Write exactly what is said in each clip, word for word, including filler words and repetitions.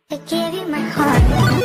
I gave you my heart.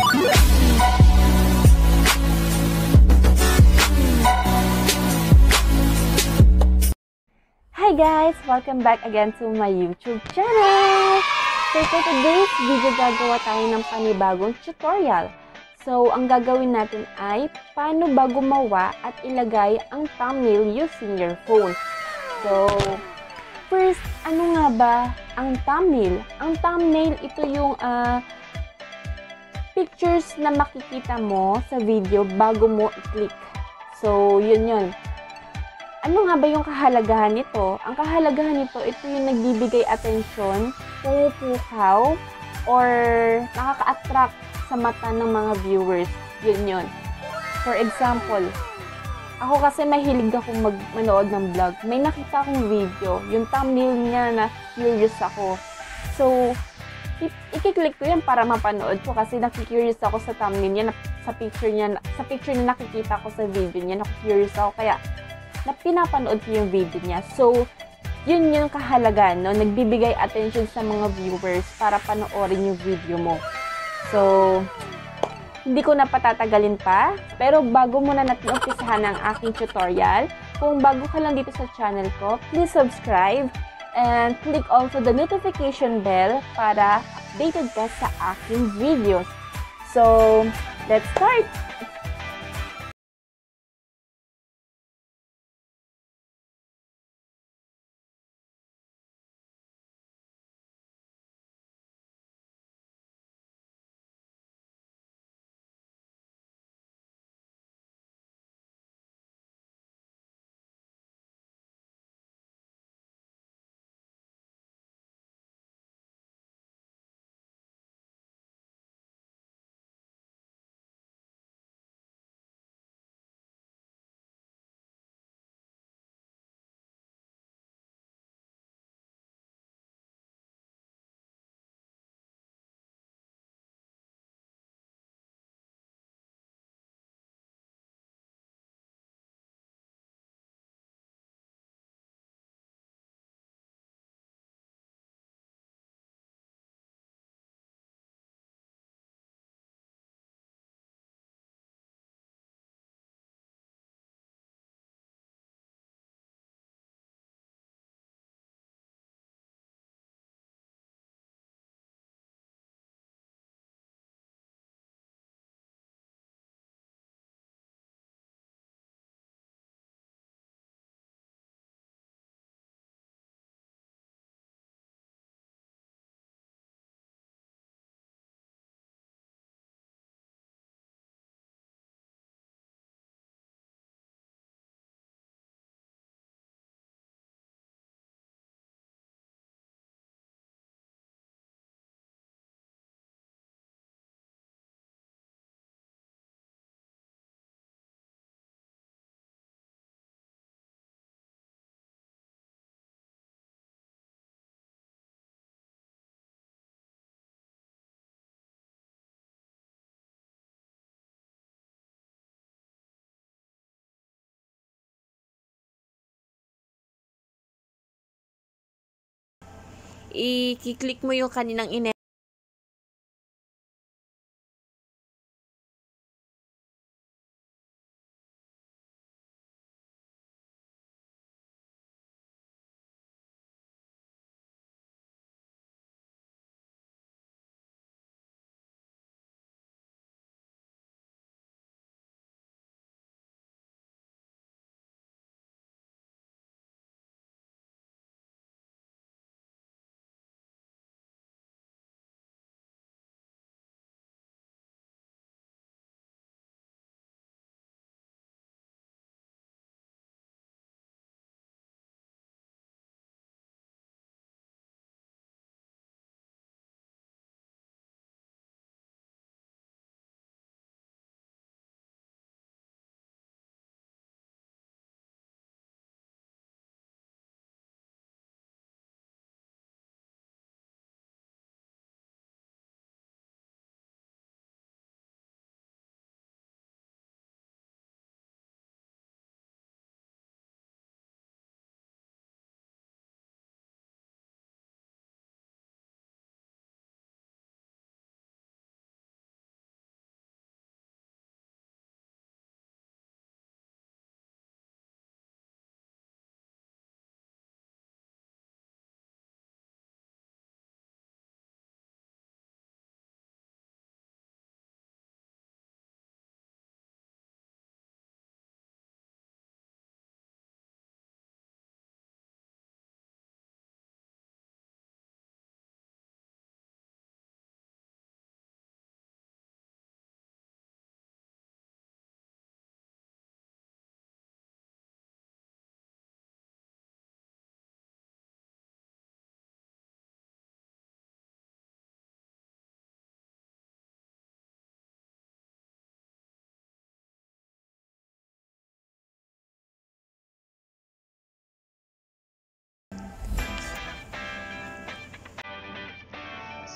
Hi guys! Welcome back again to my YouTube channel! So for today's video, gagawa tayo ng panibagong tutorial. So ang gagawin natin ay paano ba gumawa at ilagay ang thumbnail using your phone. So first, ano nga ba ang thumbnail? Ang thumbnail, ito yung uh, pictures na makikita mo sa video bago mo i-click. So yun yun. Ano nga ba yung kahalagahan nito? Ang kahalagahan nito, ito yung nagbibigay atensyon, pumupukaw, or nakaka-attract sa mata ng mga viewers. Yun yun. For example, ako kasi mahilig akong mag-manood ng vlog. May nakita akong video, yung thumbnail niya na curious ako. So, i-click ko yan para mapanood ko kasi nakikurious ako sa thumbnail niya, sa picture niya, sa picture na nakikita ko sa video niya, nakikurious ako. Kaya, na pinapanood ko yung video niya. So, yun yung kahalagaan, no? Nagbibigay attention sa mga viewers para panoorin yung video mo. So, hindi ko na patatagalin pa. Pero bago muna natin umpisahan ang aking tutorial, kung bago ka lang dito sa channel ko, please subscribe and click also the notification bell para updated ka sa aking videos. So, let's start! I-click mo yung kaninang ine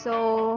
So,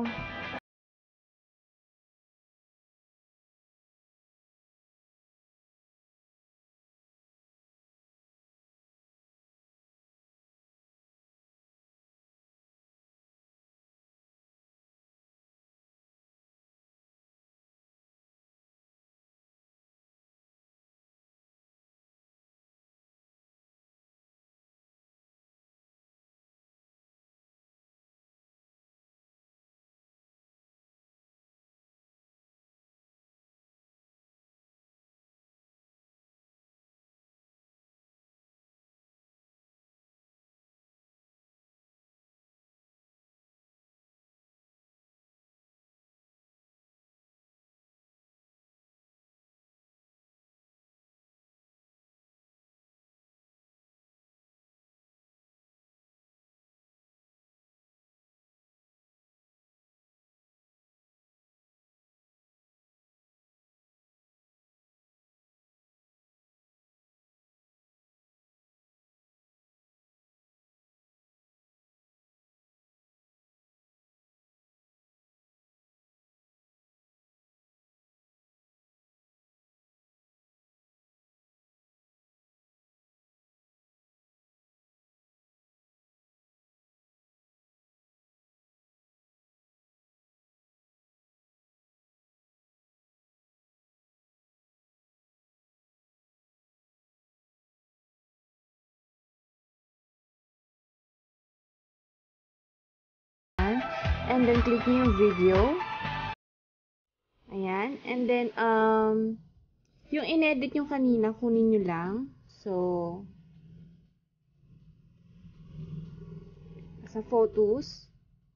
and then click nyo yung video. Ayan. And then, um, yung in-edit nyo kanina, kunin nyo lang. So, sa photos.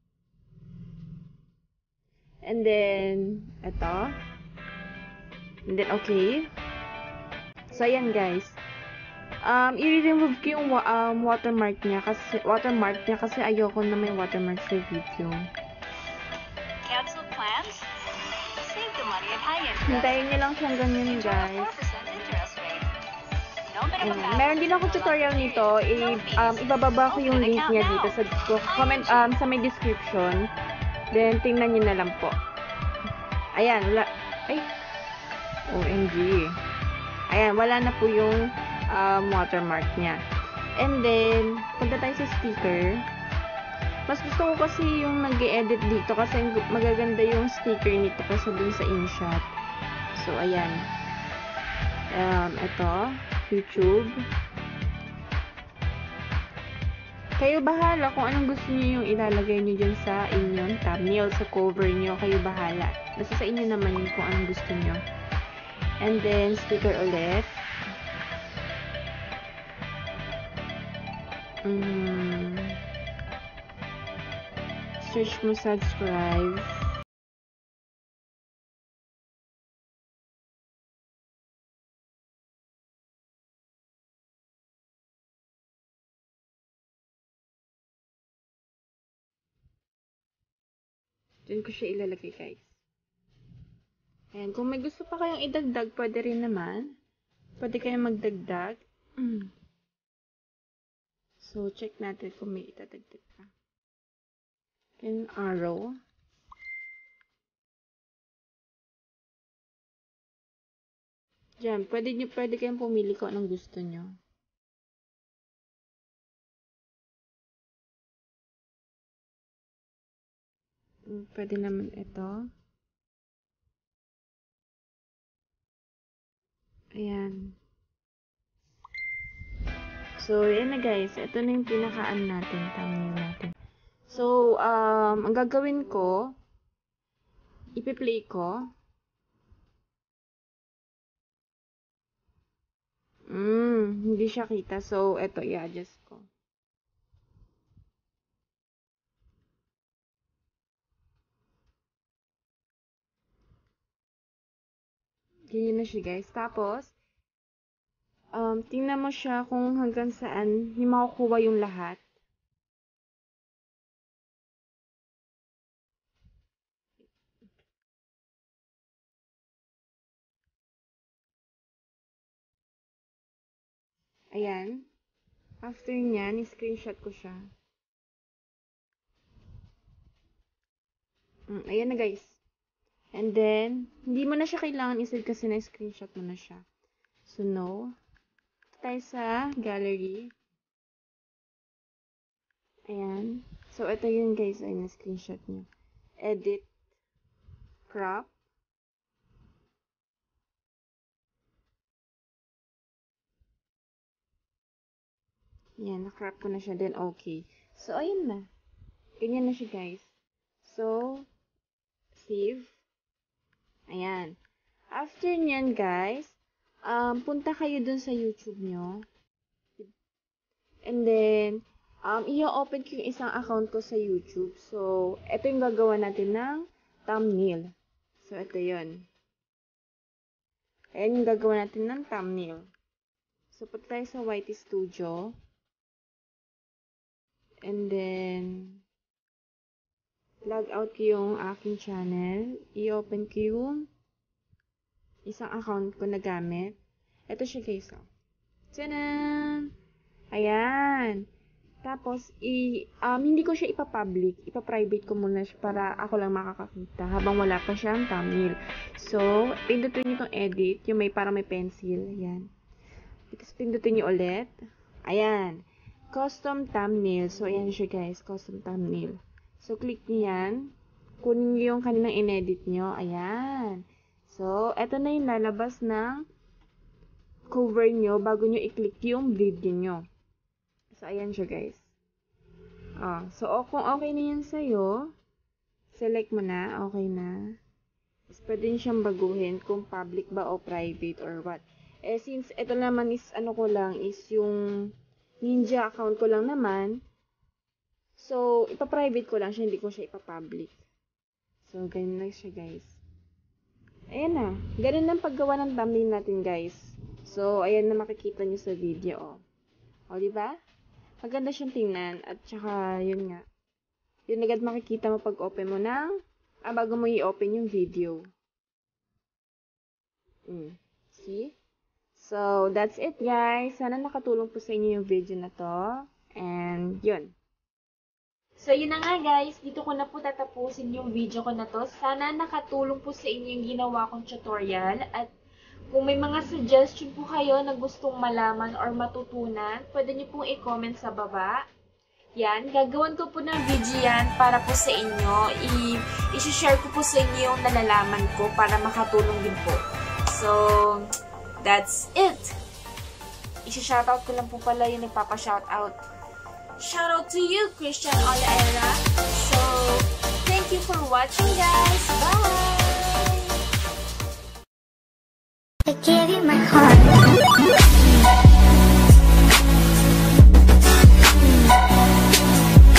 And then, ito. And then, okay. So, ayan guys. Um, i-remove ko yung um, watermark niya kasi, watermark niya kasi ayoko na may watermark sa video. Cancel plans? Save the money at high interest. Hintayin nyo lang siyang ganyan guys. four percent interest rate. No minimum Ayan. balance. Meron din ako tutorial nito. I, um, ibababa ko yung link niya dito sa comment, um, sa may description. Then, tingnan nyo na lang po. Ayan, wala. Ay. O M G. Ayan, wala na po yung um, watermark niya. And then, punta tayo sa sticker. Mas gusto ko kasi yung nag-edit dito kasi magaganda yung sticker nito kasi dun sa InShot. So, ayan. Um, ito. YouTube. Kayo bahala kung anong gusto niyo yung ilalagay niyo dyan sa inyong thumbnail, sa cover niyo. Kayo bahala. Nasa sa inyo naman yun kung anong gusto niyo. And then, sticker ulit. Mm. Search mo subscribe. Diyan ko siya ilalagay guys. Ayan, kung may gusto pa kayong idagdag, pwede rin naman. Pwede kayong magdagdag. Mm. So, check natin kung may itadagdag pa. Then, arrow. Diyan, pwede, nyo, pwede kayong pumili kung anong gusto nyo. Pwede naman ito. Ayan. So, yan na guys. Ito na yung pinakaan natin. Thumbnail natin. So, um, ang gagawin ko, ipi-play ko. Mm, hindi siya kita. So, ito, i-adjust ko. Ganyan na siya guys. Tapos, um, tingnan mo siya kung hanggang saan hindi makukuha yung lahat. Ayan. After nyan, screenshot ko siya. Mm, ayan na guys. And then, hindi mo na siya kailangan isave kasi na-screenshot mo na siya. So, no. Tayo sa gallery. Ayan. So, ito yun guys. Ay, na-screenshot nyo. Edit. Crop. Yan, na-crop ko na siya. Then, okay. So, ayun na. Ganyan na siya guys. So, save. Ayan. After nyan, guys, um, punta kayo dun sa YouTube nyo. And then, um, i-open ko yung isang account ko sa YouTube. So, ito yung gagawa natin ng thumbnail. So, ito yun. Ayan yung gagawa natin ng thumbnail. So, punta tayo sa Y T Studio. And then, log out ko yung aking channel. I-open ko yung isang account ko na gamit. Ito siya guys. Oh. Tanan! Ayan. Tapos, i, um, hindi ko siya ipapublic. Ipa-private ko muna siya para ako lang makakakita habang wala pa siyang thumbnail. So, pindutin nyo itong edit. Yung may parang may pencil. Ayan. Tapos, pindutin nyo ulit. Ayan. Custom thumbnail. So, ayan siya guys. Custom thumbnail. So, click nyo yan. Kunin nyo yung kaninang inedit nyo. Ayan. So, eto na yung lalabas ng cover nyo bago nyo i-click yung video nyo. So, ayan siya guys. Oh, so, kung okay na yan sa'yo, select mo na. Okay na. Tapos, pwede nyo siyang baguhin kung public ba o private or what. Eh, since ito naman is, ano ko lang, is yung Ninja account ko lang naman. So, ipa-private ko lang siya, hindi ko siya ipa-public. So, ganyan lang siya, guys. Ayan na. Ganun lang paggawa ng thumbnail natin, guys. So, ayan na makikita nyo sa video, oh. O, diba? Maganda siyang tingnan. At saka, yun nga. Yun agad makikita mo pag open mo ng, ah, bago mo i-open yung video. Mm. See? So, that's it, guys. Sana nakatulong po sa inyo yung video na to. And, yun. So, yun na nga guys, dito ko na po tatapusin yung video ko na to. Sana nakatulong po sa inyo yung ginawa kong tutorial. At kung may mga suggestion po kayo na gustong malaman or matutunan, pwede nyo pong i-comment sa baba. Yan, gagawan ko po ng video yan para po sa inyo. I-share ko po sa inyo yung nalalaman ko para makatulong din po. So, that's it. I-shoutout ko lang po pala yung nagpapa-shoutout. Shout out to you, Christian Olaera. So, thank you for watching, guys. Bye! I gave you my heart.